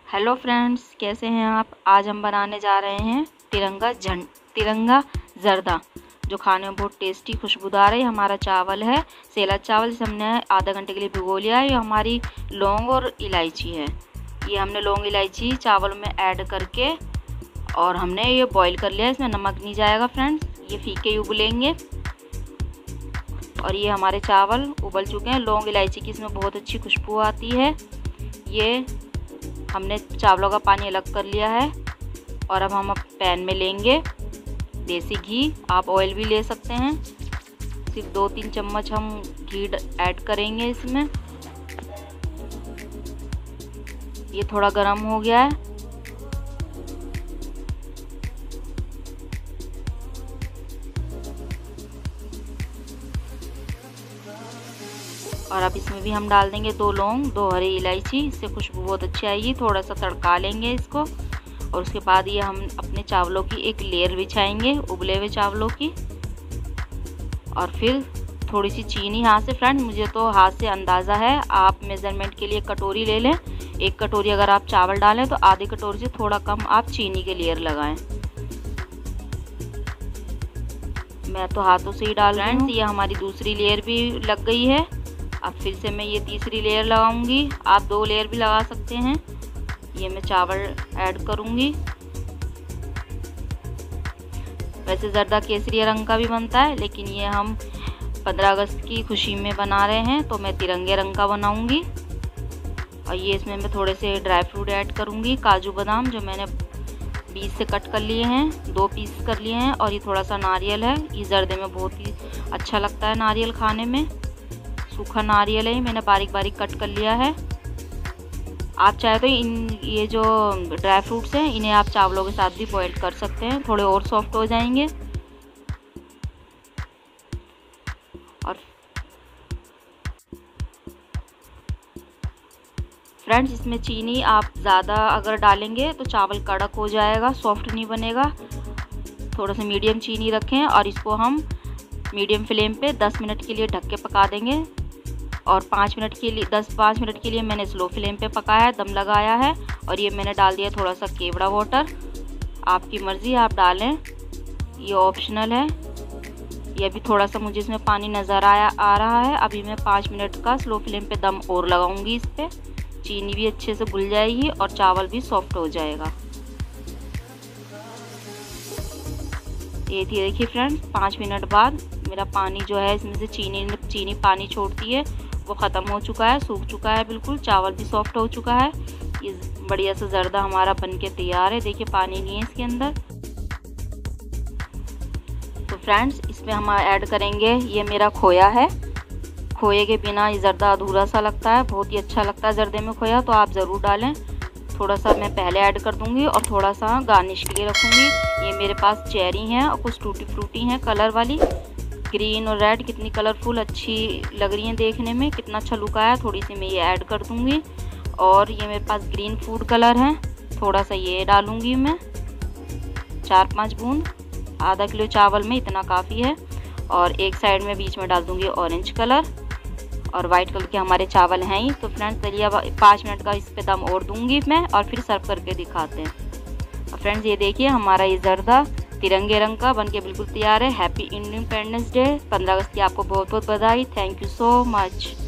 Hello friends, कैसे हैं आप। आज हम बनाने जा रहे हैं तिरंगा जर्दा, जो खाने में बहुत टेस्टी खुशबूदार है। हमारा चावल है सेला चावल, जिसे हमने आधा घंटे के लिए भिगो लिया है। ये हमारी लौंग और इलायची है। ये हमने लौंग इलायची चावल में ऐड करके और हमने ये बॉईल कर लिया है। इसमें नमक नहीं जाएगा फ्रेंड्स, ये फीके ही उबलेंगे। और ये हमारे चावल उबल चुके हैं। लौंग इलायची की इसमें बहुत अच्छी खुशबू आती है। ये हमने चावलों का पानी अलग कर लिया है। और अब हम पैन में लेंगे देसी घी, आप ऑयल भी ले सकते हैं। सिर्फ 2-3 चम्मच हम घी ऐड करेंगे इसमें। ये थोड़ा गर्म हो गया है। और अब इसमें भी हम डाल देंगे 2 लौंग, 2 हरी इलायची। इससे खुशबू बहुत अच्छी आएगी। थोड़ा सा तड़का लेंगे इसको और उसके बाद ये हम अपने चावलों की एक लेयर बिछाएंगे, उबले हुए चावलों की। और फिर थोड़ी सी चीनी हाथ से, फ्रेंड मुझे तो हाथ से अंदाज़ा है, आप मेज़रमेंट के लिए कटोरी ले लें। 1 कटोरी अगर आप चावल डालें तो आधी कटोरी से थोड़ा कम आप चीनी के लेयर लगाएं। मैं तो हाथों से ही डाल रही हूँ। ये हमारी दूसरी लेयर भी लग गई है। अब फिर से मैं ये तीसरी लेयर लगाऊंगी। आप 2 लेयर भी लगा सकते हैं। ये मैं चावल ऐड करूंगी। वैसे जर्दा केसरी रंग का भी बनता है, लेकिन ये हम 15 अगस्त की खुशी में बना रहे हैं तो मैं तिरंगे रंग का बनाऊंगी। और ये इसमें मैं थोड़े से ड्राई फ्रूट ऐड करूंगी, काजू बादाम, जो मैंने बीज से कट कर लिए हैं, 2 पीस कर लिए हैं। और ये थोड़ा सा नारियल है। ये जर्दे में बहुत ही अच्छा लगता है नारियल खाने में। सूखा नारियल है, मैंने बारीक बारीक कट कर लिया है। आप चाहे तो ये जो ड्राई फ्रूट्स हैं इन्हें आप चावलों के साथ भी बॉईल कर सकते हैं, थोड़े और सॉफ्ट हो जाएंगे। और फ्रेंड्स, इसमें चीनी आप ज़्यादा अगर डालेंगे तो चावल कड़क हो जाएगा, सॉफ्ट नहीं बनेगा। थोड़ा सा मीडियम चीनी रखें और इसको हम मीडियम फ्लेम पे 10 मिनट के लिए ढक के पका देंगे। और 5 मिनट के लिए 10-5 मिनट के लिए मैंने स्लो फ्लेम पे पकाया है, दम लगाया है। और ये मैंने डाल दिया थोड़ा सा केवड़ा वाटर। आपकी मर्ज़ी, आप डालें, ये ऑप्शनल है। ये भी थोड़ा सा मुझे इसमें पानी नज़र आ रहा है। अभी मैं 5 मिनट का स्लो फ्लेम पे दम और लगाऊंगी इस पर। चीनी भी अच्छे से घुल जाएगी और चावल भी सॉफ्ट हो जाएगा। ये देखिए फ्रेंड्स, 5 मिनट बाद मेरा पानी जो है, इसमें से चीनी पानी छोड़ती है, वो ख़त्म हो चुका है, सूख चुका है बिल्कुल। चावल भी सॉफ्ट हो चुका है। ये बढ़िया सा जर्दा हमारा बनके तैयार है। देखिए पानी नहीं है इसके अंदर। तो फ्रेंड्स, इसमें हम ऐड करेंगे, ये मेरा खोया है। खोए के बिना ये जर्दा अधूरा सा लगता है। बहुत ही अच्छा लगता है जर्दे में खोया, तो आप ज़रूर डालें। थोड़ा सा मैं पहले ऐड कर दूंगी और थोड़ा सा गार्निश के लिए रखूँगी। ये मेरे पास चेरी हैं और कुछ टूटी फ्रूटी हैं कलर वाली, ग्रीन और रेड, कितनी कलरफुल अच्छी लग रही हैं देखने में, कितना अच्छा लुक आया। थोड़ी सी मैं ये ऐड कर दूंगी। और ये मेरे पास ग्रीन फूड कलर है, थोड़ा सा ये डालूंगी मैं, 4-5 बूंद। आधा किलो चावल में इतना काफ़ी है। और एक साइड में बीच में डाल दूंगी ऑरेंज कलर। और वाइट कलर के हमारे चावल हैं ही। तो फ्रेंड्स चलिए अब 5 मिनट का इस पे दम और दूंगी मैं, और फिर सर्व करके दिखाते हैं। और फ्रेंड्स, ये देखिए हमारा ये जर्दा तिरंगे रंग का बनके बिल्कुल तैयार है। Happy independence day. 15 अगस्त की आपको बहुत बहुत बधाई। Thank you so much.